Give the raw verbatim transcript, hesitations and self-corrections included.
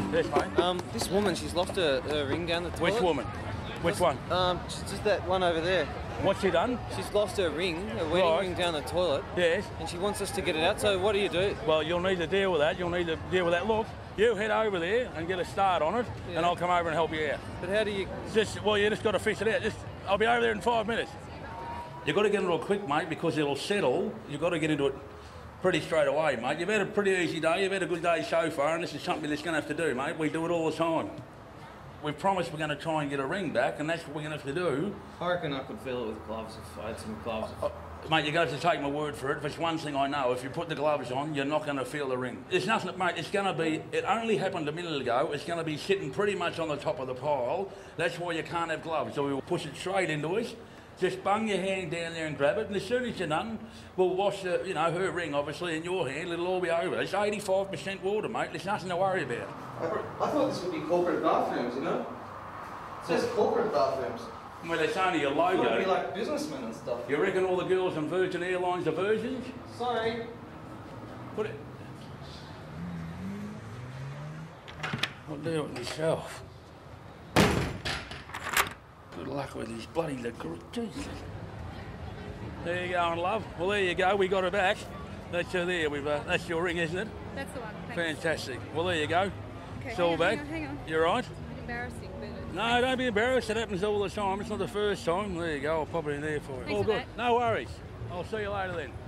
Yes, mate. Um, this woman, she's lost her, her ring down the toilet. Which woman? Which one? Um, she's just that one over there. What's she done? She's lost her ring, her wedding Right. ring down the toilet. Yes. And she wants us to get it out, so what do you do? Well, you'll need to deal with that. You'll need to deal with that. Look, you head over there and get a start on it, Yeah. and I'll come over and help you out. But how do you... Just, well, you just got to fish it out. Just, I'll be over there in five minutes. You've got to get into it quick, mate, because it'll settle. You've got to get into it pretty straight away, mate. You've had a pretty easy day. You've had a good day so far, and this is something that's going to have to do, mate. We do it all the time. We've promised we're going to try and get a ring back, and that's what we're going to have to do. I reckon I could feel it with gloves if I had some gloves. Oh, mate, you're going to have to take my word for it. If it's one thing I know, if you put the gloves on, you're not going to feel the ring. There's nothing, mate, it's going to be, it only happened a minute ago, it's going to be sitting pretty much on the top of the pile. That's why you can't have gloves. So we will push it straight into us. Just bung your hand down there and grab it, and as soon as you're done, we'll wash the, you know, her ring, obviously, in your hand. It'll all be over. It's eighty-five percent water, mate. There's nothing to worry about. I, I thought this would be corporate bathrooms, you know? It says corporate bathrooms. Well, it's only your logo. It would be like businessmen and stuff. You reckon all the girls on Virgin Airlines are virgins? Sorry. Put it. I'll do it myself. Good luck with these bloody degree. Jesus. There you go, love. Well, there you go. We got her back. That's her there. We've. Uh, that's your ring, isn't it? That's the one. Thanks. Fantastic. Well, there you go. Okay, It's all hang back. on, hang on, hang on. You're right. It's embarrassing, but it's No, don't be embarrassed. It happens all the time. It's not the first time. There you go. I'll pop it in there for you. Thanks All for good. that. No worries. I'll see you later then.